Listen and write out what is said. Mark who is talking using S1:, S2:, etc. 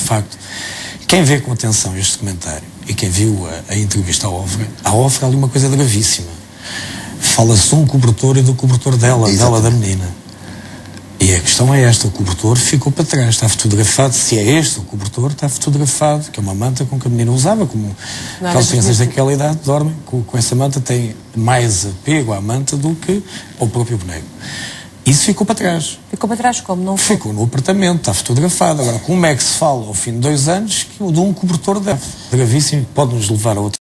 S1: facto, quem vê com atenção este documentário e quem viu a entrevista à Ofra, há ali uma coisa gravíssima. Fala-se de um cobertor e do cobertor dela, da menina. E a questão é esta, o cobertor ficou para trás, está fotografado, se é este o cobertor, está fotografado, que é uma manta com que a menina usava, como aquelas crianças daquela idade dormem com essa manta, têm mais apego à manta do que ao próprio boneco. Isso ficou para trás.
S2: Ficou para trás como? Não
S1: ficou no apartamento, está fotografado. Agora, como é que se fala ao fim de 2 anos de um cobertor deve? Gravíssimo, pode nos levar a outra